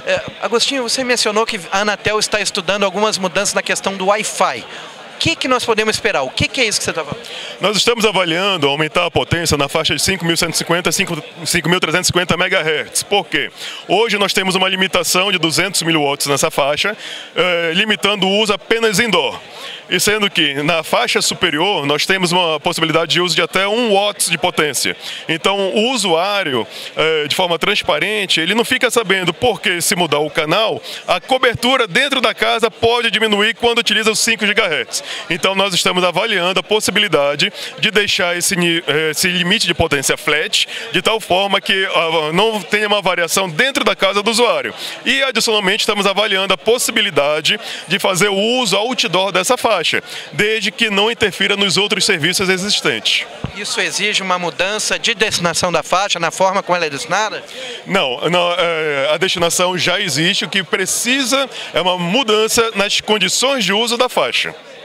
Agostinho, você mencionou que a Anatel está estudando algumas mudanças na questão do Wi-Fi. O que nós podemos esperar? O que é isso que você está falando? Nós estamos avaliando aumentar a potência na faixa de 5.150 a 5.350 MHz. Por quê? Hoje nós temos uma limitação de 200 mW nessa faixa, limitando o uso apenas indoor. E sendo que na faixa superior nós temos uma possibilidade de uso de até 1 watts de potência. Então o usuário, de forma transparente, ele não fica sabendo porque se mudar o canal, a cobertura dentro da casa pode diminuir quando utiliza os 5 GHz. Então nós estamos avaliando a possibilidade de deixar esse limite de potência flat, de tal forma que não tenha uma variação dentro da casa do usuário. E adicionalmente estamos avaliando a possibilidade de fazer o uso outdoor dessa faixa, desde que não interfira nos outros serviços existentes. Isso exige uma mudança de destinação da faixa, na forma como ela é destinada? Não, a destinação já existe, o que precisa é uma mudança nas condições de uso da faixa.